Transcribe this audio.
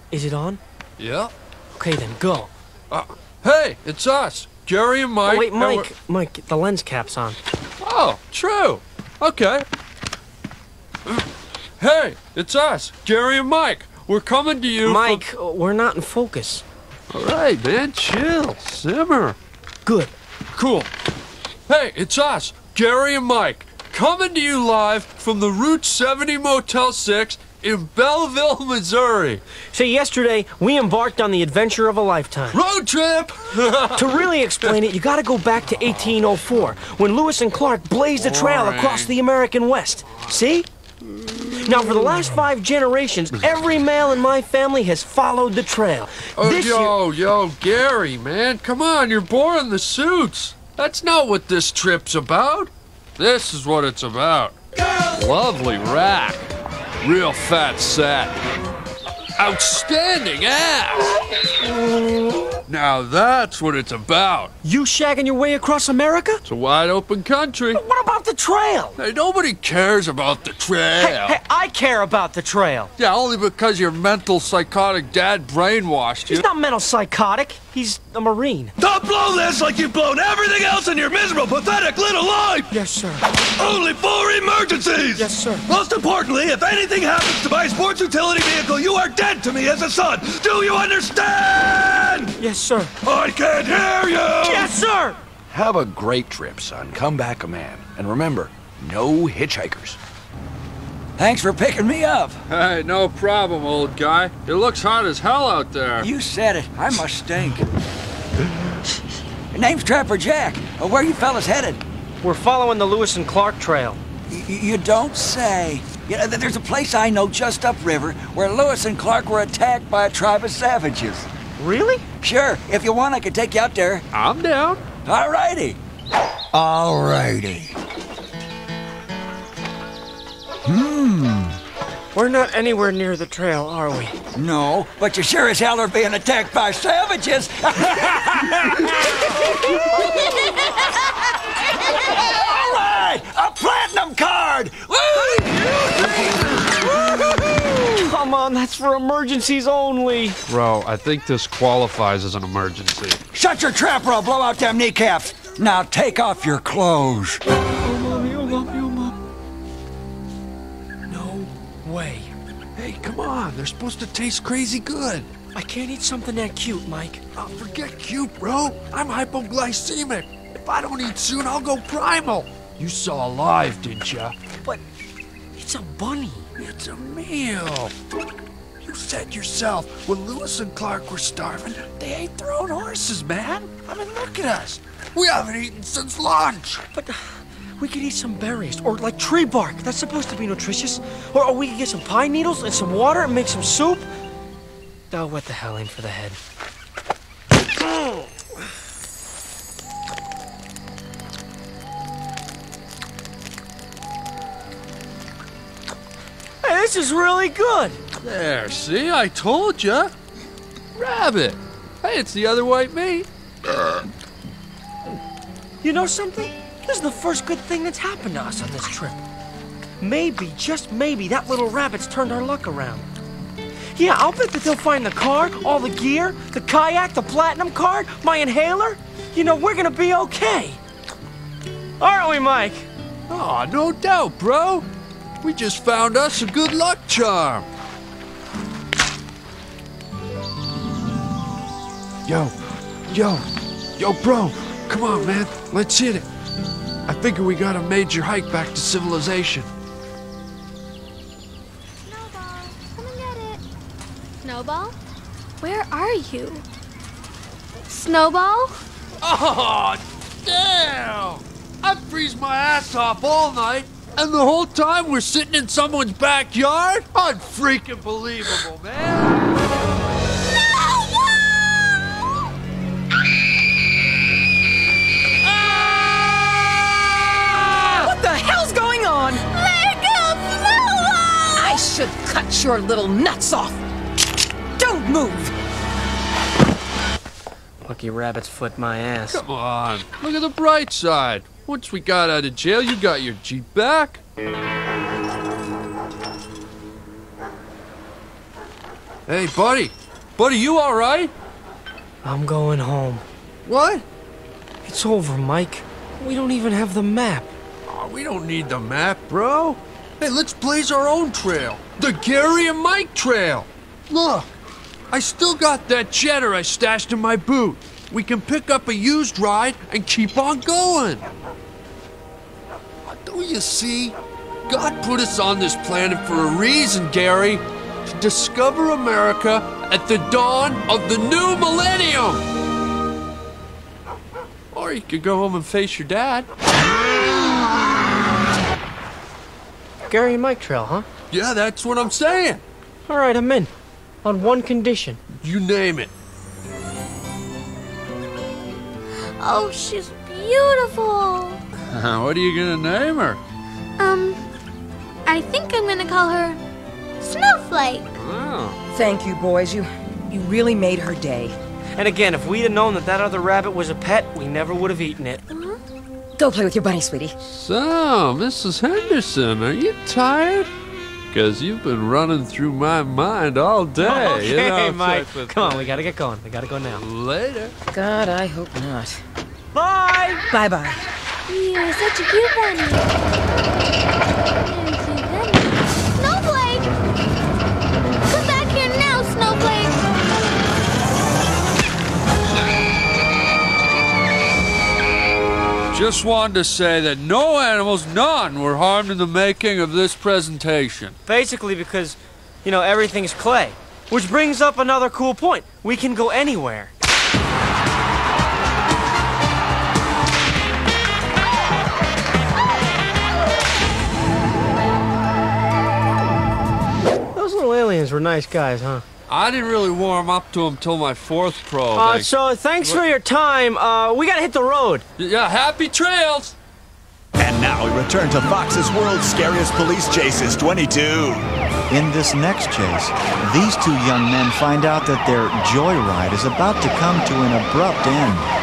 Is it on? Yeah. Okay, then go. Hey, it's us, Jerry and Mike. Oh, wait, Mike, the lens cap's on. Oh, true. Okay. Hey, it's us, Jerry and Mike. We're coming to you. Mike, we're not in focus. All right, man, chill, simmer. Good. Cool. Hey, it's us, Jerry and Mike, coming to you live from the Route 70 Motel 6 in Belleville, Missouri. So yesterday, we embarked on the adventure of a lifetime. Road trip! To really explain it, you gotta go back to 1804, when Lewis and Clark blazed a trail across the American West. See? Now, for the last 5 generations, every male in my family has followed the trail. Yo, Gary, man, come on, you're boring the suits. That's not what this trip's about. This is what it's about. Lovely rack. Real fat sack. Outstanding ass. Now that's what it's about. You shagging your way across America? It's a wide open country. But what about the trail? Hey, nobody cares about the trail. Hey, I care about the trail. Yeah, only because your mental psychotic dad brainwashed you. He's not mental psychotic. He's a Marine. Don't blow this like you've blown everything else in your miserable, pathetic little life! Yes, sir. Only for emergencies! Yes, sir. Most importantly, if anything happens to my sports utility vehicle, you are dead to me as a son! Do you understand? Yes, sir. I can't hear you! Yes, sir! Have a great trip, son. Come back a man. And remember, no hitchhikers. Thanks for picking me up. Hey, no problem, old guy. It looks hot as hell out there. You said it. I must stink. Name's Trapper Jack. Where you fellas headed? We're following the Lewis and Clark trail. You don't say. You know, there's a place I know just upriver where Lewis and Clark were attacked by a tribe of savages. Really? Sure. If you want, I can take you out there. I'm down. All righty. All righty. We're not anywhere near the trail, are we? No, but you sure as hell are being attacked by savages. All right, a platinum card. Come on, that's for emergencies only. Bro, I think this qualifies as an emergency. Shut your trap or I'll blow out them kneecaps. Now take off your clothes. No way. Hey, come on. They're supposed to taste crazy good. I can't eat something that cute, Mike. Oh, forget cute, bro. I'm hypoglycemic. If I don't eat soon, I'll go primal. You saw Alive, didn't ya? But it's a bunny. It's a meal. You said yourself, when Lewis and Clark were starving, they ate their own horses, man. I mean, look at us. We haven't eaten since lunch. But we could eat some berries, or like tree bark. That's supposed to be nutritious. Or we could get some pine needles and some water and make some soup. Oh, what the hell, aim for the head. Hey, this is really good. There, see? I told ya. Rabbit. Hey, it's the other white meat. You know something? This is the first good thing that's happened to us on this trip. Maybe, just maybe, that little rabbit's turned our luck around. Yeah, I'll bet that they'll find the car, all the gear, the kayak, the platinum card, my inhaler. You know, we're gonna be okay. Aren't we, Mike? Aw, no doubt, bro. We just found us a good luck charm. Yo, bro. Come on, man. Let's hit it. I figure we got a major hike back to civilization. Snowball, come and get it. Snowball? Where are you? Snowball? Oh, damn! I freeze my ass off all night, and the whole time we're sitting in someone's backyard? Unfreaking believable, man! What the hell's going on? Let go, Snowball! I should cut your little nuts off. Don't move. Lucky rabbit's foot my ass. Come on, look at the bright side. Once we got out of jail, you got your Jeep back. Hey, buddy, Buddy, you all right? I'm going home. What? It's over, Mike. We don't even have the map. Oh, we don't need the map, bro. Hey, let's blaze our own trail. The Gary and Mike trail. Look, I still got that cheddar I stashed in my boot. We can pick up a used ride and keep on going. Don't you see? God put us on this planet for a reason, Gary. To discover America at the dawn of the new millennium. Or you could go home and face your dad. Gary and Mike trail, huh? Yeah, that's what I'm saying. All right, I'm in. On one condition. You name it. Oh, she's beautiful. What are you gonna name her? I think I'm gonna call her Snowflake. Oh. Thank you, boys. You really made her day. And again, if we'd have known that that other rabbit was a pet, we never would have eaten it. Go play with your bunny, sweetie. So, Mrs. Henderson, are you tired? Because you've been running through my mind all day. Okay, you know, Mike. Come on, we gotta get going. We gotta go now. Later. God, I hope not. Bye! Bye-bye. You're such a cute bunny. Snowflake! Come back here now, Snowflake! Just wanted to say that no animals, none, were harmed in the making of this presentation. Basically because, you know, everything's clay. Which brings up another cool point. We can go anywhere. Those little aliens were nice guys, huh? I didn't really warm up to them till my fourth probe. So thanks for your time. We gotta hit the road. Yeah, happy trails! And now we return to Fox's World's Scariest Police Chases 22. In this next chase, these two young men find out that their joyride is about to come to an abrupt end.